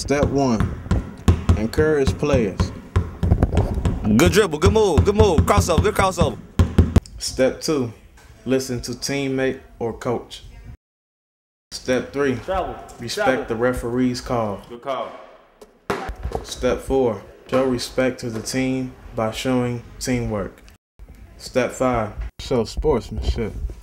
Step 1. Encourage players. Good dribble, good move, crossover, good crossover. Step 2. Listen to teammate or coach. Step 3. Respect the referee's call. Good call. Step 4. Show respect to the team by showing teamwork. Step 5. Show sportsmanship.